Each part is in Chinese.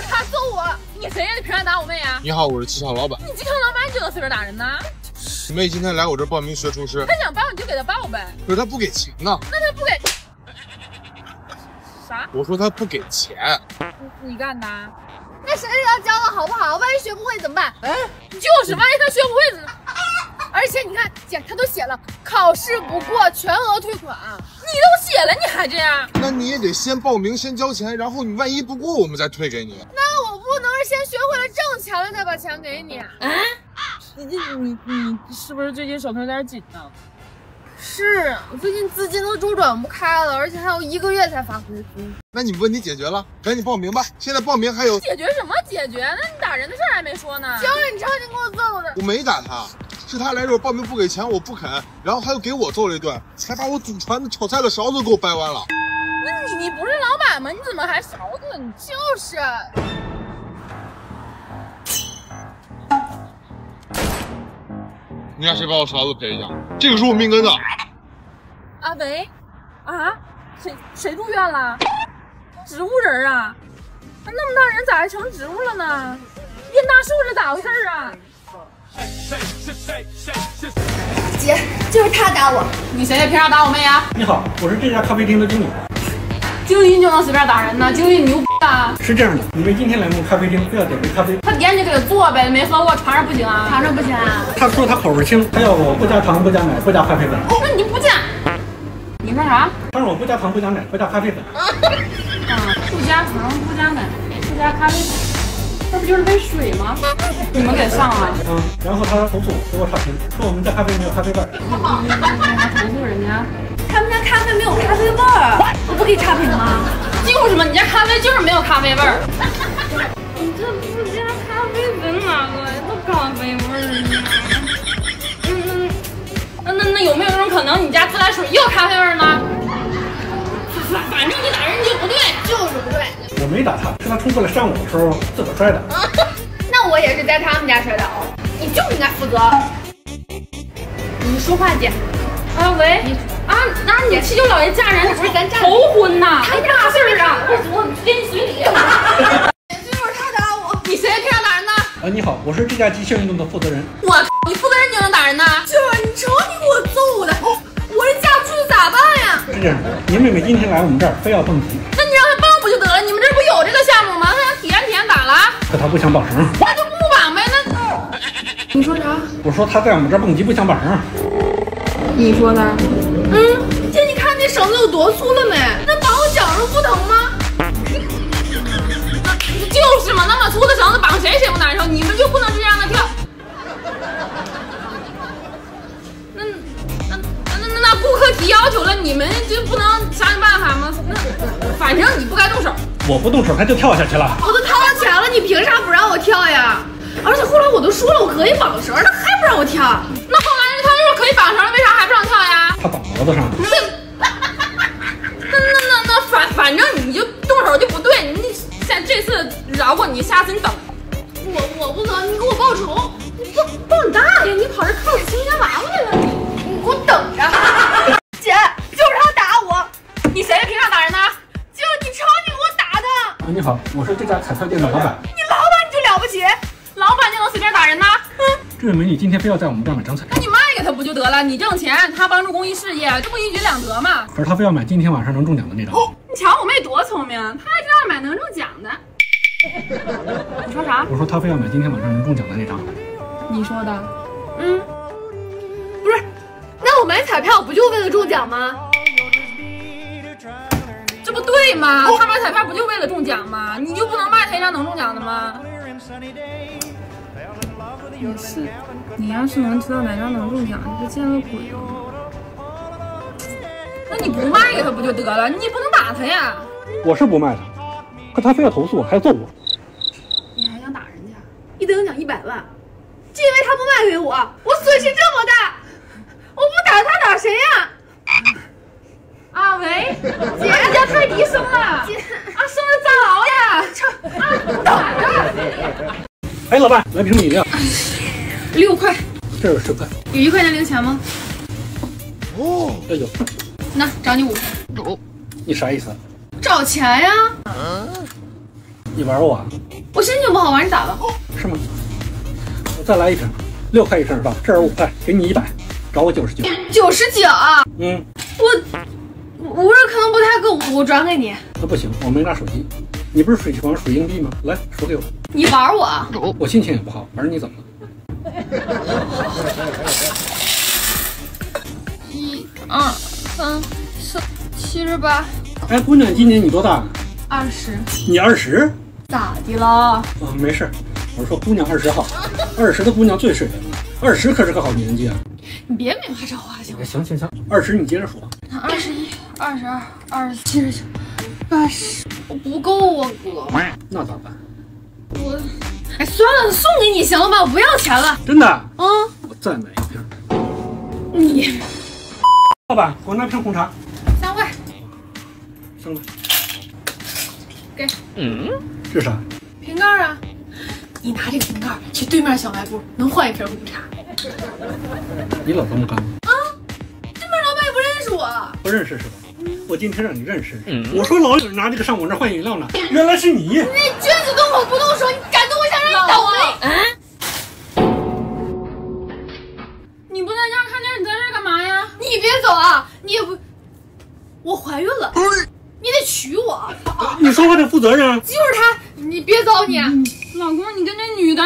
他揍我！你谁呀？你凭啥打我妹呀？ 你好，我是机场老板。 你机场老板就能随便打人呢？ 妹今天来我这报名学厨师， 他想报你就给他报呗。 可是他不给钱呢。 那他不给啥？ 我说他不给钱。 你干的？ 那谁也要教的好不好？万一学不会怎么办？ 就是万一他学不会怎么？ 而且你看，姐他都写了，考试不过全额退款。 你都写了，你还这样？ 那你也得先报名，先交钱，然后你万一不过，我们再退给你。 那我不能是先学会了挣钱了再把钱给你？ 你是不是最近手头有点紧呢？ 是我最近资金都周转不开了，而且还有1个月才发工资。 那你问题解决了，赶紧报名吧。现在报名还有解决什么解决？那你打人的事儿还没说呢。 教你超你给我揍的。 我没打他，是他来这儿报名不给钱，我不肯，然后他又给我揍了一顿，才把我祖传的炒菜的勺子给我掰弯了。 那你不是老板吗？你怎么还勺子？你就是。 你让谁把我勺子赔一下？这个是我命根子。 阿维，啊，谁住院了？植物人啊？那么大人咋还成植物了呢？变大树是咋回事啊？ 姐，就是他打我。 你谁？凭啥打我妹啊？ 你好，我是这家咖啡厅的经理。 经理就能随便打人呢？经理牛啊！ 是这样的，你们今天来我们咖啡厅，非要点杯咖啡。 他点你就给他做呗，没喝过尝尝不行啊？ 尝尝不行啊？ 他说他口味轻，他要我不加糖、不加奶、不加咖啡粉。 那你不加？你说啥？ 他让我不加糖、不加奶、不加咖啡粉。 不加糖、不加奶、不加咖啡粉，这不就是杯水吗？你们给上了。 然后他投诉给我差评，说我们家咖啡没有咖啡味儿。 还投诉人家？ 他们家咖啡没有咖啡味儿，我不可以差评吗？ 就是嘛，你家咖啡就是没有咖啡味儿。 你这不加咖啡粉哪来的咖啡味儿呢？那有没有那种可能，你家自来水也有咖啡味儿呢？反正你打人就不对， 就是不对。 我没打他，是他冲过来扇我的时候自个儿摔的。 那我也是在他们家摔倒，你就应该负责。你说话姐。 啊喂，那你七舅姥爷嫁人不是咱头婚呐？ 他大事儿啊！我给你随礼。 就是他打我。 你谁？凭啥打人呢？ 你好，我是这家即兴运动的负责人。 你负责人你就能打人呢？ 就是你瞅你给我揍的，我这嫁不出去咋办呀？ 是这样的，您妹妹今天来我们这儿，非要蹦极。 那你让她蹦不就得了？你们这不有这个项目吗？她想体验咋了？ 可她不想绑绳。 那就不绑呗。那你说啥？ 我说她在我们这儿蹦极不想绑绳。 你说的？ 姐，你看那绳子有多粗了没？那绑我脚上不疼吗？ 就是嘛，那么粗的绳子绑谁不难受？你们就不能直接让他跳？那顾客提要求了，你们就不能想想办法吗？那反正你不该动手。 我不动手他就跳下去了。 我都掏了钱了，你凭啥不让我跳呀？而且后来我都说了我可以绑绳，他还不让我跳。 那后来他就是可以绑绳了，为啥还不让跳呀？ 他绑脖子上了。 那反正你就动手就不对，你这次饶过你，下次你等。 我不能，你给我报仇！你报你大爷！你跑这 cos 亲家娃娃来了你给我等着！姐，就是他打我。 你谁？凭啥打人呢？ 就是你瞅你给我打的。 你好，我是这家彩票店的老板。 你老板你就了不起？ 老板就能随便打人呢？ 这位美女今天非要在我们这儿买张彩， 那你卖给他不就得了？你挣钱，他帮助公益事业，这不一举两得吗？ 可是她非要买今天晚上能中奖的那张。 你瞧我妹多聪明，她还知道买能中奖的。你说啥？ 我说她非要买今天晚上能中奖的那张。 你说的？ 不是，那我买彩票不就为了中奖吗？ 这不对吗？他买彩票不就为了中奖吗？你就不能卖他一张能中奖的吗？也是，你要是能知道哪张能中奖，你不见了鬼了吗？那你不卖给他不就得了？你不能打他呀！ 我是不卖的，可他非要投诉我，还要揍我。 你还想打人家？ 一等奖100万，就因为他不卖给我，我损失这么大，我不打他打谁呀？ 啊喂，姐，人家太低声了，姐生日早呀！等着。 哎，老板，来瓶米饮料。 6块， 这有10块。 有1块钱零钱吗？ 这有。 那找你5块。 你啥意思？ 找钱呀！ 你玩我啊？ 我心情不好，晚上打了。 是吗？我再来一瓶，6块一瓶是吧？这儿5块，给你100，找我99。 99啊？ 嗯， 我这可能不太够，我转给你。 那不行，我没拿手机。你不是喜欢数硬币吗？来，数给我。 你玩我？ 我心情也不好，玩你怎么了 ？1、2、3、4、78。 哎，姑娘，今年你多大 ？20。 你20？ 咋的了？ 没事，我是说姑娘20好，20的姑娘最水了，20可是个好年纪啊。 你别明话这话行吗？ 行，20你接着数。 21、22、27、80，我不够啊，哥。 那咋办？ 哎，算了，送给你行了吧？我不要钱了。 真的？ 我再买一瓶。 你， 老板，给我拿瓶红茶。 3块。 3块。 给。 这啥？ 瓶盖啊！你拿这个瓶盖去对面小卖部，能换一瓶红茶。 你老这么干吗？ 对面老板也不认识我。 不认识是吧？我今天让你认识。我说老有人拿这个上我这换饮料呢，原来是你。 你君子动口不动手，你敢动我想让你倒霉！ 你不在家看电视，你在这干嘛呀？ 你别走啊！你也不，我怀孕了，你得娶我。 你说话得负责任啊！ 就是他，你别走你。 老公，你跟这女的，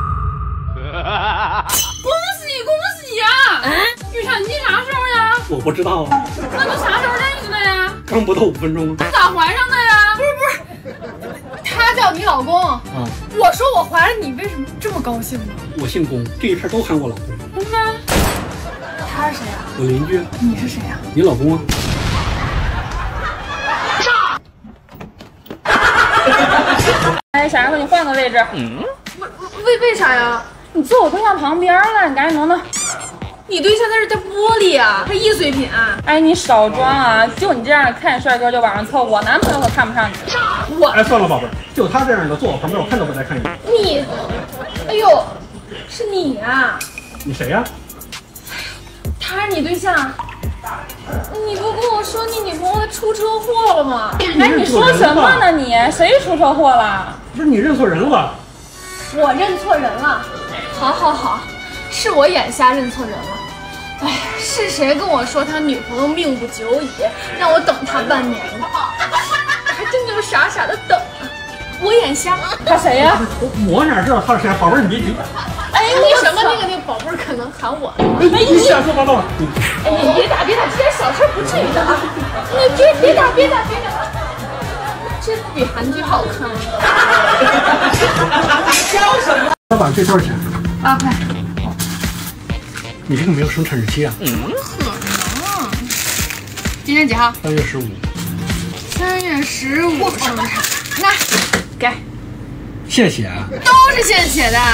恭喜呀！预产期啥时候呀？ 我不知道啊。 那都啥时候认识的呀？ 刚不到5分钟。 咋怀上的呀？ 不是，他叫你老公啊。我说我怀了，你为什么这么高兴呢？ 我姓龚，这一片都喊我老公。 公呢？ 他是谁呀？ 我邻居。 你是谁呀？ 你老公啊？ 哎，小然后你换个位置。 为啥呀？ 你坐我对象旁边了，你赶紧挪挪。 你对象那是在玻璃啊，他易碎品啊。 哎，你少装啊！就你这样看见帅哥就往上凑，我男朋友可看不上你。 哎，算了，宝贝儿，就他这样的坐我旁边，我看都不带看一眼。 你，哎呦，是你啊？ 你谁呀？ 他是你对象？你不跟我说你女朋友出车祸了吗？ 哎，你说什么呢你？谁出车祸了？ 不是你认错人了吧？ 我认错人了。好，是我眼瞎认错人了。哎，是谁跟我说他女朋友命不久矣，让我等他半年了？还真就傻傻的等啊！我眼瞎。 他谁呀？ 我哪知道他是谁？宝贝儿，你别急。 哎，那什么，那个宝贝儿可能喊我。 哎，你瞎说八道。 哎，你别打，这点小事不至于的啊！你别打！这比韩剧好看。笑什么？ 老板，这多少钱 ？8块。 你这个没有生产日期啊？ 可能。今天几号 ？3月15。 3月15生产。那，给。 现写啊？ 都是现写的。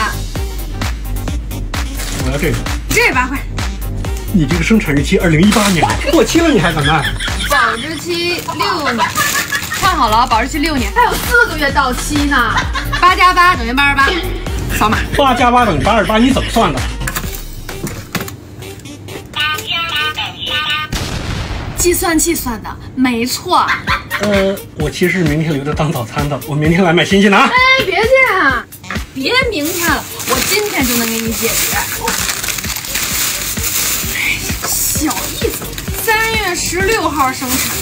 我要这个。 这8块。 你这个生产日期2018年，过期了你还敢卖？ 保质期6年。看好了啊，保质期6年，还有4个月到期呢。8加8等于88，扫码。 8加8等于88，你怎么算的？ 计算器算的，没错。 我其实明天留着当早餐的，我明天来买新鲜的啊。 哎，别这样，别明天了，我今天就能给你解决。哎，小意思，3月16号生产。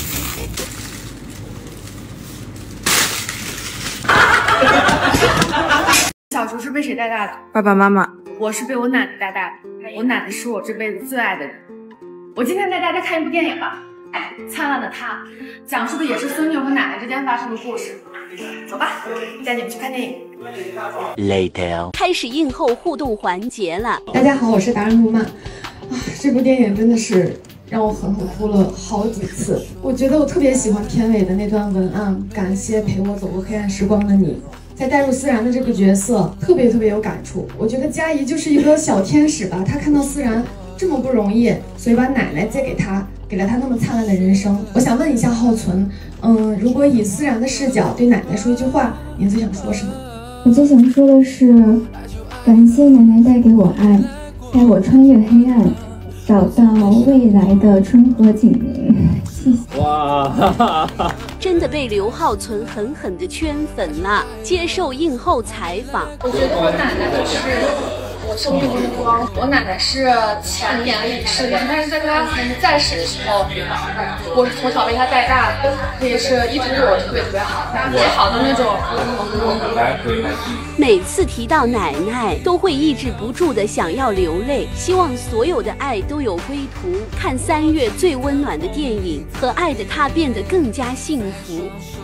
小时候是被谁带大的？ 爸爸妈妈。 我是被我奶奶带大的，我奶奶是我这辈子最爱的人。我今天带大家看一部电影吧，灿烂的她，讲述的也是孙女和奶奶之间发生的故事。走吧，带你们去看电影。 Later， 开始映后互动环节了。 大家好，我是达人路曼。这部电影真的是让我狠狠哭了好几次。我觉得我特别喜欢片尾的那段文案，感谢陪我走过黑暗时光的你。在带入思然的这个角色，特别有感触。我觉得佳怡就是一个小天使吧，她看到思然这么不容易，所以把奶奶借给他，给了他那么灿烂的人生。我想问一下浩存，如果以思然的视角对奶奶说一句话，您最想说什么？ 我最想说的是，感谢奶奶带给我爱，带我穿越黑暗，找到未来的春和景明。谢谢。 哇，哈哈哈。 真的被刘浩存狠狠地圈粉了。接受映后采访， 我觉得我奶奶就是我生命中的光。我奶奶是前年离世的，但是在她在世的时候，我是从小被她带大的，所以是一直对我特别特别好，特别好的那种。 每次提到奶奶，都会抑制不住的想要流泪，希望所有的爱都有归途。看3月最温暖的电影，和爱的她变得更加幸福。